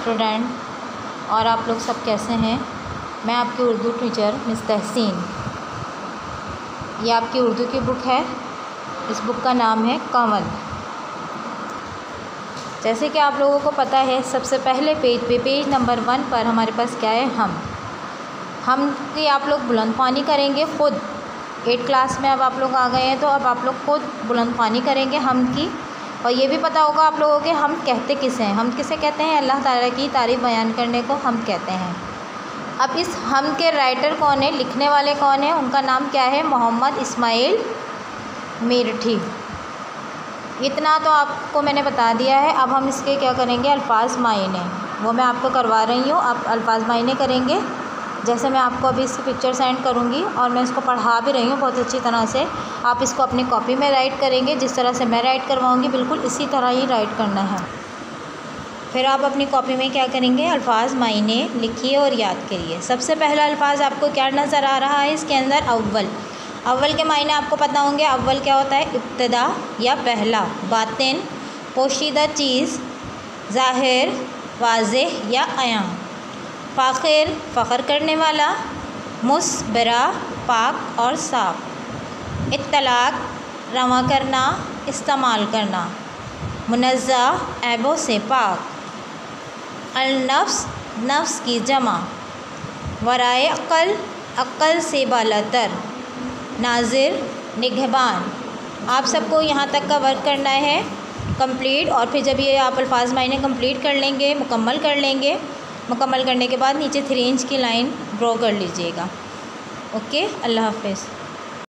Student, और आप लोग सब कैसे हैं। मैं आपकी उर्दू टीचर मिस तहसीन। ये आपकी उर्दू की बुक है। इस बुक का नाम है कंवल। जैसे कि आप लोगों को पता है, सबसे पहले पेज पे पेज नंबर 1 पर हमारे पास क्या है, हम की आप लोग बुलंदख्वानी करेंगे ख़ुद। 8 क्लास में अब आप लोग आ गए हैं, तो अब आप लोग खुद बुलंदख्वानी करेंगे हम की। और ये भी पता होगा आप लोगों के हम कहते किसे हैं। हम किसे कहते हैं? अल्लाह ताला की तारीफ़ बयान करने को हम कहते हैं। अब इस हम के राइटर कौन है, लिखने वाले कौन है? उनका नाम क्या है? मोहम्मद इस्माइल मीरठी। इतना तो आपको मैंने बता दिया है। अब हम इसके क्या करेंगे, अल्फाज मायने, वो मैं आपको करवा रही हूँ। आप अल्फाज मायने करेंगे, जैसे मैं आपको अभी इसकी पिक्चर सेंड करूँगी और मैं इसको पढ़ा भी रही हूँ बहुत अच्छी तरह से। आप इसको अपनी कॉपी में राइट करेंगे, जिस तरह से मैं राइट करवाऊँगी बिल्कुल इसी तरह ही राइट करना है। फिर आप अपनी कॉपी में क्या करेंगे, अल्फाज मायने लिखिए और याद करिए। सबसे पहला अल्फाज आपको क्या नज़र आ रहा है इसके अंदर? अव्वल। अव्वल के मायने आपको पता होंगे। अव्वल क्या होता है? इब्तिदा या पहला, बातिन, पोशीदा चीज़, ज़ाहिर, वाज़ेह या अयां। फ़ाखिर, फ़ख्र करने वाला। मुस्बरा, पाक और साफ़। इत्तलाक, रवा करना, इस्तेमाल करना। मुनज़्ज़ा, ऐबों से पाक। अल-नफ्स, नफ्स की जमा। वराए अक़ल, अक़ल से बालातर। नाज़िर, निगहबान। आप सबको यहाँ तक का वर्क करना है कंप्लीट। और फिर जब ये आप अल्फाज मायने कंप्लीट कर लेंगे, मुकम्मल कर लेंगे, मुकम्मल करने के बाद नीचे 3 इंच की लाइन ड्रॉ कर लीजिएगा। ओके, अल्लाह हाफ़िज़।